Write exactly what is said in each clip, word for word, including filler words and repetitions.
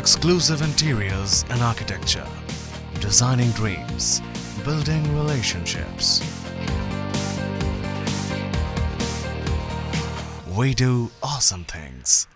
Exclusive interiors and architecture. Designing dreams. Building relationships. We do awesome things.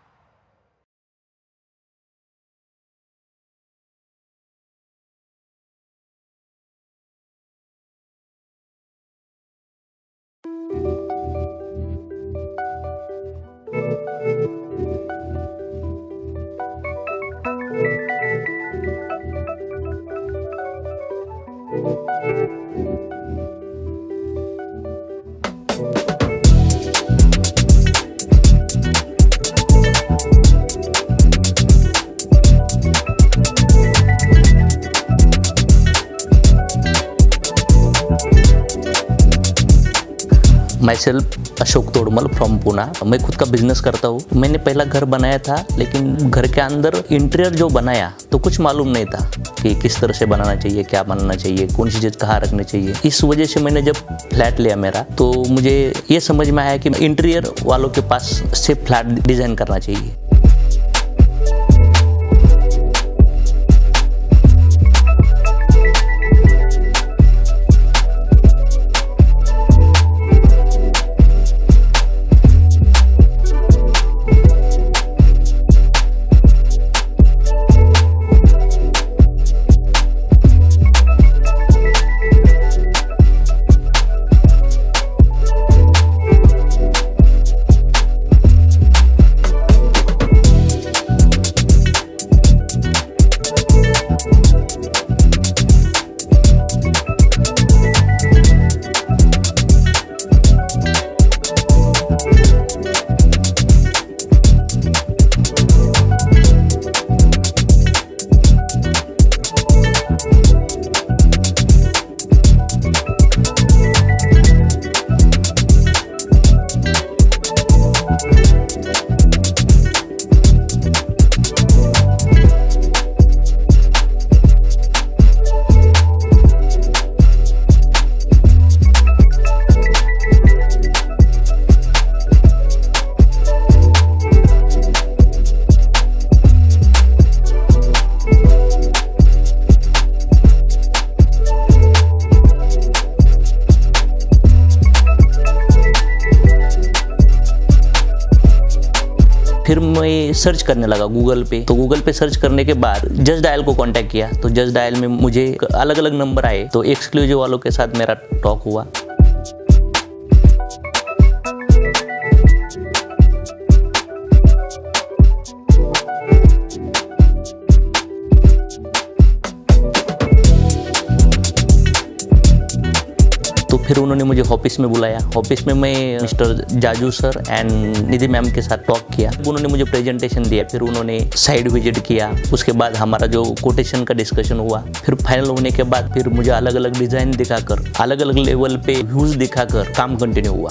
Myself Ashok Todmal from Pune. मैं खुद का business करता हूँ। मैंने पहला घर बनाया था, लेकिन घर के अंदर इंटीरियर जो बनाया तो कुछ मालूम नहीं था कि किस तरह से बनाना चाहिए, क्या बनाना चाहिए, कौन सी चीज़ कहाँ रखनी चाहिए। इस वजह से मैंने जब फ्लैट लिया मेरा, तो मुझे ये समझ में आया कि इंटीरियर वालों के पास से फ्लैट डिज़ाइन करना चाहिए। फिर मैं सर्च करने लगा गूगल पे। तो गूगल पे सर्च करने के बाद जज डायल को कांटेक्ट किया। तो जज डायल में मुझे अलग अलग नंबर आए, तो एक्सक्लूसिव वालों के साथ मेरा टॉक हुआ। तो फिर उन्होंने मुझे ऑफिस में बुलाया। ऑफिस में मैं mister Jaju sir and Nidhi ma'am के साथ टॉक किया। उन्होंने मुझे प्रेजेंटेशन दिया, फिर उन्होंने साइड विजिट किया। उसके बाद हमारा जो कोटेशन का डिस्कशन हुआ, फिर फाइनल होने के बाद फिर मुझे अलग अलग डिज़ाइन दिखाकर, अलग अलग लेवल पे व्यूज़ दिखाकर काम कंटिन्यू हुआ।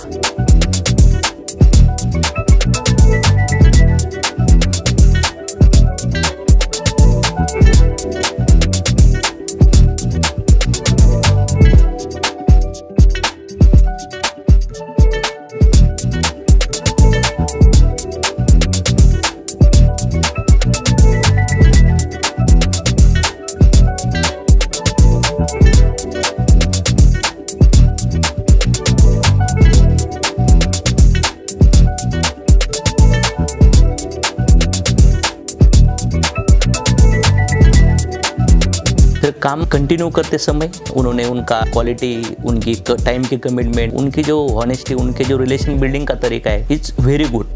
काम कंटिन्यू करते समय उन्होंने उनका क्वालिटी, उनकी टाइम की कमिटमेंट, उनकी जो ऑनेस्टी, उनके जो रिलेशन बिल्डिंग का तरीका है, इट्स वेरी गुड।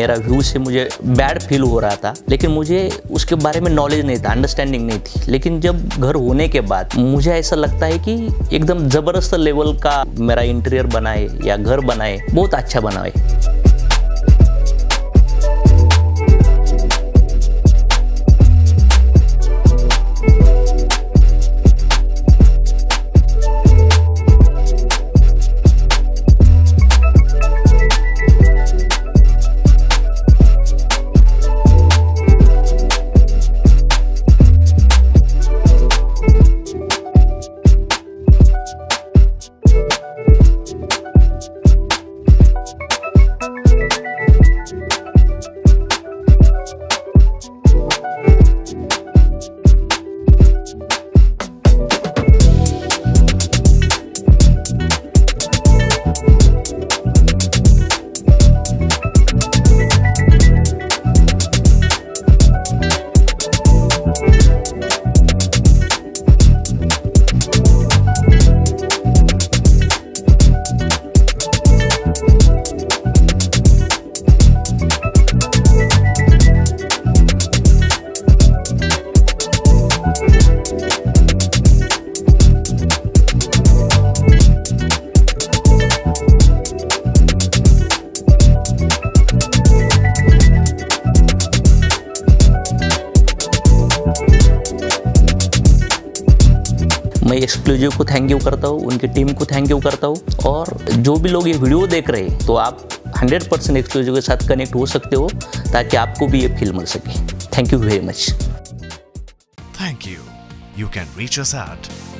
मेरा व्यू से मुझे बैड फील हो रहा था, लेकिन मुझे उसके बारे में नॉलेज नहीं था, अंडरस्टैंडिंग नहीं थी। लेकिन जब घर होने के बाद मुझे ऐसा लगता है कि एकदम ज़बरदस्त लेवल का मेरा इंटीरियर बनाए या घर बनाए, बहुत अच्छा बनाए। मैं एक्सक्लूसिव को थैंक यू करता हूँ, उनकी टीम को थैंक यू करता हूँ, और जो भी लोग ये वीडियो देख रहे हैं तो आप हंड्रेड परसेंट एक्सक्लूसिव के साथ कनेक्ट हो सकते हो ताकि आपको भी ये फील मिल सके। Thank you very much. Thank you. You can reach us at